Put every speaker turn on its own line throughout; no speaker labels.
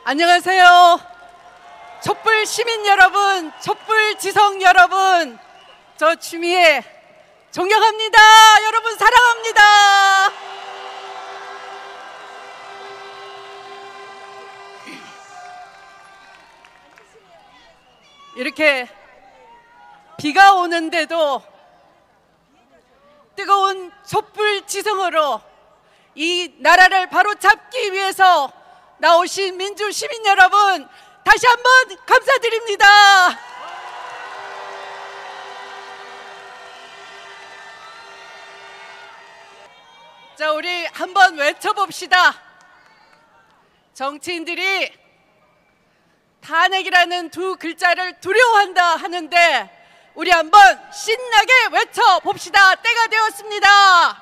안녕하세요. 촛불 시민 여러분, 촛불 지성 여러분, 저 추미애 존경합니다. 여러분 사랑합니다. 이렇게 비가 오는데도 뜨거운 촛불 지성으로 이 나라를 바로 잡기 위해서 나오신 민주 시민 여러분, 다시 한번 감사드립니다. 자, 우리 한번 외쳐봅시다. 정치인들이 탄핵이라는 두 글자를 두려워한다 하는데 우리 한번 신나게 외쳐봅시다. 때가 되었습니다.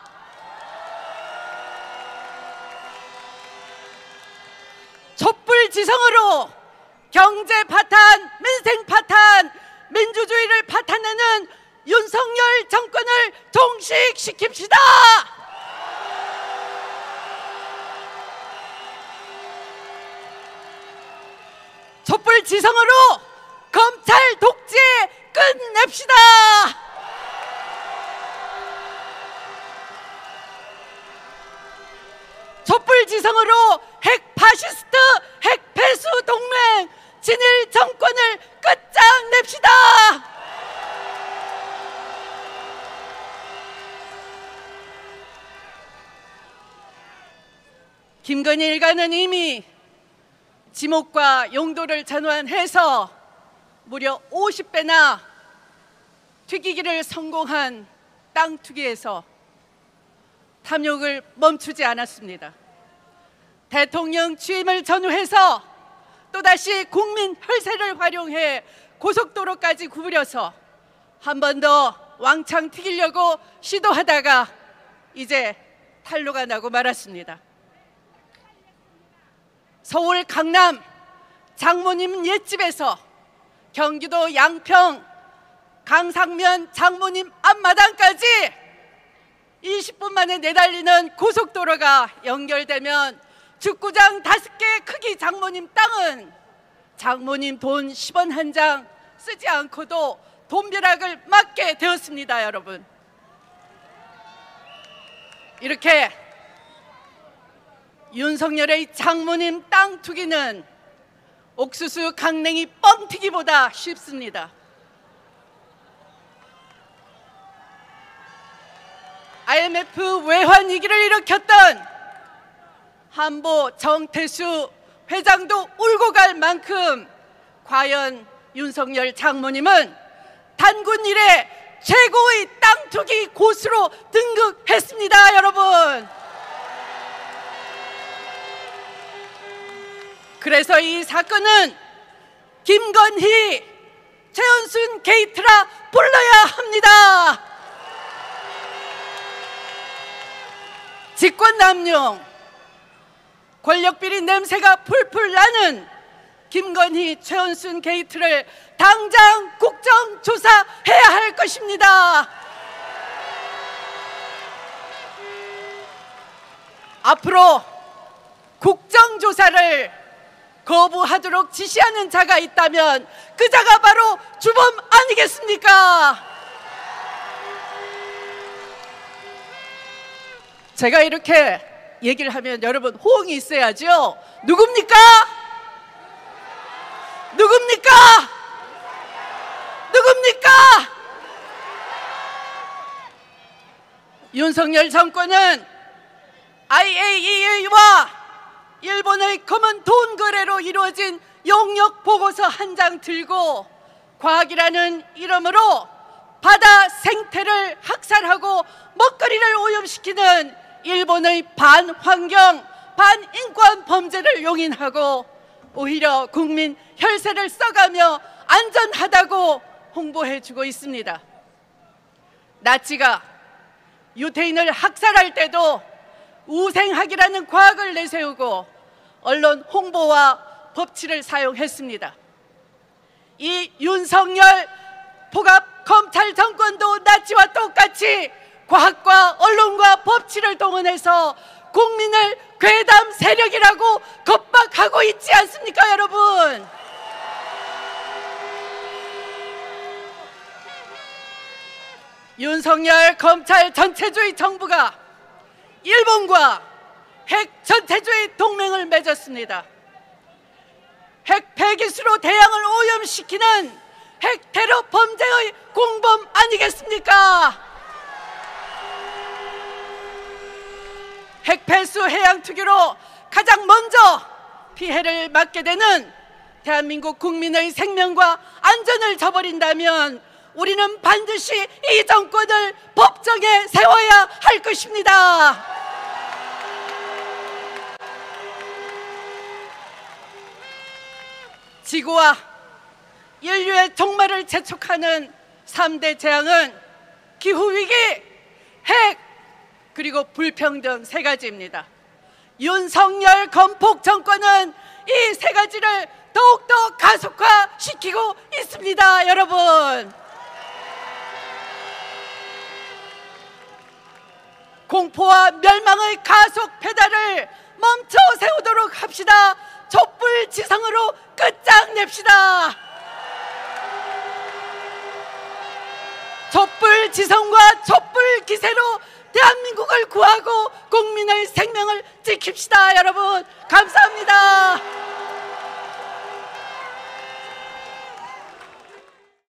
촛불 지성으로 경제 파탄, 민생 파탄, 민주주의를 파탄내는 윤석열 정권을 종식시킵시다. 촛불 지성으로 검찰 독재 끝냅시다. 촛불 지성으로 핵 파시스트, 핵 패수 동맹, 진일 정권을 끝장냅시다. 김건희 일가는 이미 지목과 용도를 전환해서 무려 50배나 튀기기를 성공한 땅 투기에서 탐욕을 멈추지 않았습니다. 대통령 취임을 전후해서 또다시 국민 혈세를 활용해 고속도로까지 구부려서 한 번 더 왕창 튀기려고 시도하다가 이제 탄로가 나고 말았습니다. 서울 강남 장모님 옛집에서 경기도 양평 강상면 장모님 앞마당까지 20분 만에 내달리는 고속도로가 연결되면 축구장 5개 크기 장모님 땅은 장모님 돈 10원 한 장 쓰지 않고도 돈벼락을 맞게 되었습니다. 여러분, 이렇게 윤석열의 장모님 땅 투기는 옥수수 강냉이 뻥튀기보다 쉽습니다. IMF 외환 위기를 일으켰던 한보 정태수 회장도 울고 갈 만큼 과연 윤석열 장모님은 단군 이래 최고의 땅 투기 고수로 등극했습니다. 여러분, 그래서 이 사건은 김건희, 최은순 게이트라 불러야 합니다. 직권남용, 권력비리 냄새가 풀풀 나는 김건희, 최은순 게이트를 당장 국정조사해야 할 것입니다. 앞으로 국정조사를 거부하도록 지시하는 자가 있다면 그 자가 바로 주범 아니겠습니까? 제가 이렇게 얘기를 하면 여러분 호응이 있어야죠. 누굽니까? 누굽니까? 누굽니까? 윤석열 정권은 IAEA와 일본의 검은 돈 거래로 이루어진 용역 보고서 한 장 들고 과학이라는 이름으로 바다 생태를 학살하고 먹거리를 오염시키는 일본의 반환경, 반인권 범죄를 용인하고 오히려 국민 혈세를 써가며 안전하다고 홍보해주고 있습니다. 나치가 유태인을 학살할 때도 우생학이라는 과학을 내세우고 언론 홍보와 법치를 사용했습니다. 이 윤석열 폭압 검찰 정권도 나치와 똑같이 과학과 언론과 법치를 동원해서 국민을 괴담 세력이라고 겁박하고 있지 않습니까, 여러분? 윤석열 검찰 전체주의 정부가 일본과 핵 전체주의 동맹을 맺었습니다. 핵 폐기수로 대양을 오염시키는 핵 테러 범죄의 공범 아니겠습니까? 핵 폐수 해양 투기로 가장 먼저 피해를 맞게 되는 대한민국 국민의 생명과 안전을 저버린다면 우리는 반드시 이 정권을 법정에 세워야 할 것입니다. 지구와 인류의 종말을 재촉하는 3대 재앙은 기후위기, 핵, 그리고 불평등 3가지입니다. 윤석열 건폭 정권은 이 3가지를 더욱더 가속화시키고 있습니다, 여러분. 공포와 멸망의 가속 페달을 멈춰 세우도록 합시다. 촛불지성으로 끝장냅시다. 촛불지성과 촛불기세로 대한민국을 구하고 국민의 생명을 지킵시다. 여러분 감사합니다.